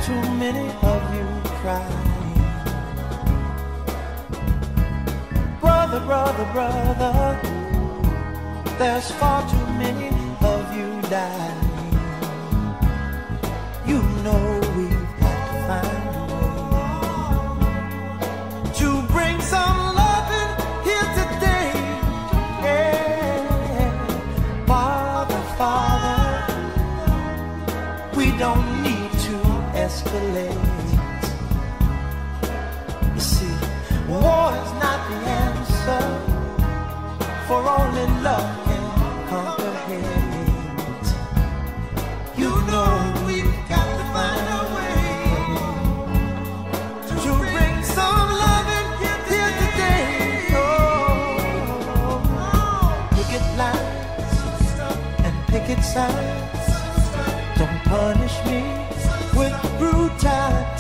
too many of you crying. Brother, brother, brother, there's far too many of you dying. You know we've got to find a way to bring some loving here today. Yeah. Father, Father, we don't need to escalate. You see, war is not the answer, for only love can conquer hate. You know we've got to find a way to bring some loving here today. Oh, picket lines and picket signs, don't punish me with brutality.